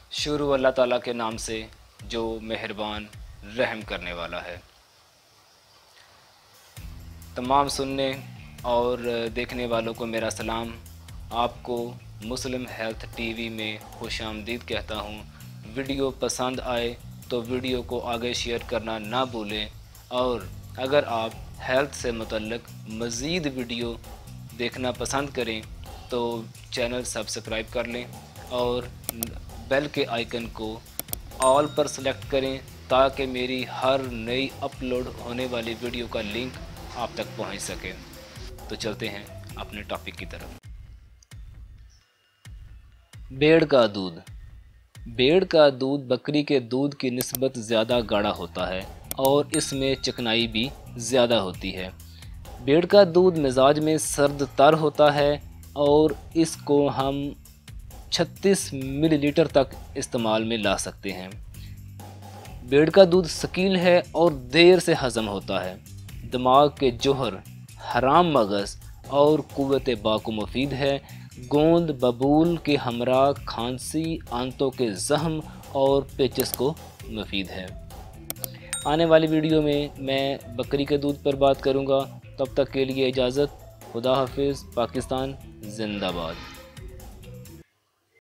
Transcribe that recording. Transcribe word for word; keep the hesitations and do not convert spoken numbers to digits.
शुरू अल्लाह ताला के नाम से जो मेहरबान रहम करने वाला है। तमाम सुनने और देखने वालों को मेरा सलाम। आपको मुस्लिम हेल्थ टीवी में खुशामदीद कहता हूँ। वीडियो पसंद आए तो वीडियो को आगे शेयर करना ना भूलें, और अगर आप हेल्थ से मुतल्लिक़ मज़ीद वीडियो देखना पसंद करें तो चैनल सब्सक्राइब कर लें और बेल के आइकन को ऑल पर सेलेक्ट करें, ताकि मेरी हर नई अपलोड होने वाली वीडियो का लिंक आप तक पहुंच सके। तो चलते हैं अपने टॉपिक की तरफ। भेड़ का दूध। भेड़ का दूध बकरी के दूध की निस्बत ज़्यादा गाढ़ा होता है और इसमें चिकनाई भी ज़्यादा होती है। भेड़ का दूध मिजाज में सर्द तर होता है और इसको हम छत्तीस मिलीलीटर तक इस्तेमाल में ला सकते हैं। भेड़ का दूध शकील है और देर से हज़म होता है। दिमाग के जोहर, हराम मगज़ और कुव्वत बा को मुफीद है। गोंद बबूल के हमरा खांसी, आंतों के ज़ख्म और पेचिस को मुफीद है। आने वाली वीडियो में मैं बकरी के दूध पर बात करूंगा। तब तक के लिए इजाज़त। खुदा हाफिज़। पाकिस्तान जिंदाबाद।